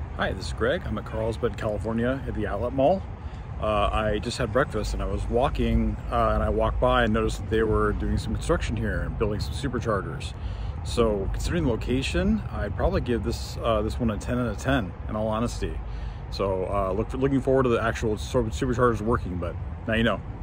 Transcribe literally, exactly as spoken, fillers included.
Hi, this is Greg. I'm at Carlsbad, California at the Outlet Mall. Uh, I just had breakfast and I was walking uh, and I walked by and noticed that they were doing some construction here and building some superchargers. So considering the location, I'd probably give this uh, this one a ten out of ten in all honesty. So uh, look for, looking forward to the actual superchargers working, but now you know.